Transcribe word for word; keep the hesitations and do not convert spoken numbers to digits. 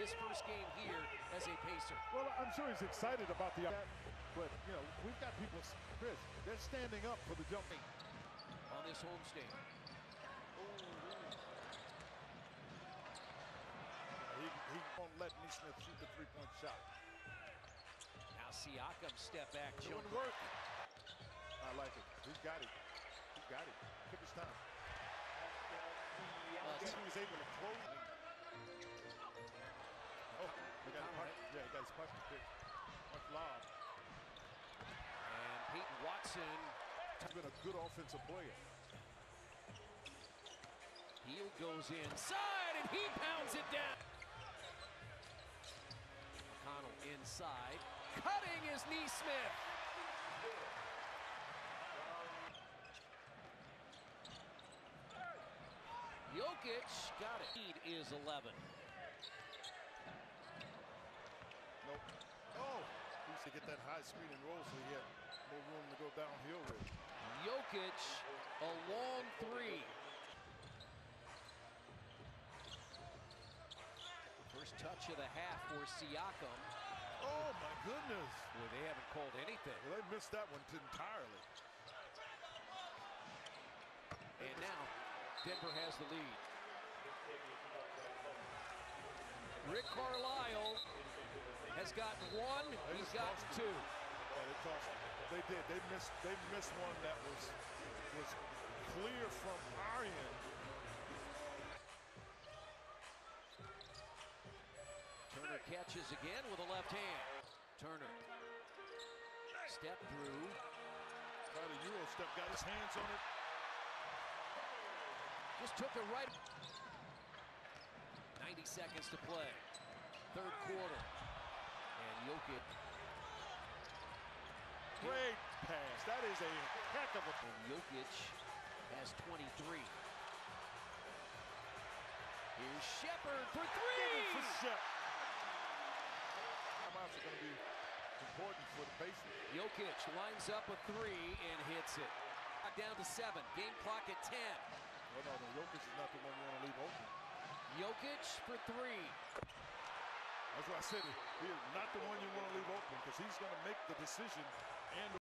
this first game here as a Pacer? Well, I'm sure he's excited about the but you know, we've got people, Chris, they're standing up for the jumping on this homestand. He, he won't let Nesmith shoot the three-point shot. Now Siakam step back. It wouldn't work. I like it. He's got it. He got it. Took his time. Uh, he was able to close it. Oh, we got a puck. Yeah, he got his puck pick. Much lob. And Peyton Watson. He's been a good offensive player. Heel goes inside and he pounds it down. McConnell inside. Cutting is Nesmith. Jokic got it. Lead is eleven. Nope. Oh, he used to get that high screen and roll, so he had more room to go downhill with. Jokic, a long three. First touch of the half for Siakam. Oh my goodness. Well, they haven't called anything. Well, they missed that one entirely. And now Denver has the lead. Rick Carlisle has gotten one. They He's gotten two. Yeah, they cost them. They did. They missed. They missed one that was was clear from our end. Turner catches again with a left hand. Turner. Step through. Tried a Euro step. Got his hands on it. Just took it right. ninety seconds to play. Third quarter. And Jokic. Great pass. That is a heck of a. And Jokic has twenty-three. Here's Shepherd for three. For Shep. Timeouts are going to be important for the Pacers. Jokic lines up a three and hits it. Down to seven. Game clock at ten. Oh, no, no, Jokic is not the one you want to leave open. Jokic for three. That's why I said he is not the one you want to leave open because he's going to make the decision and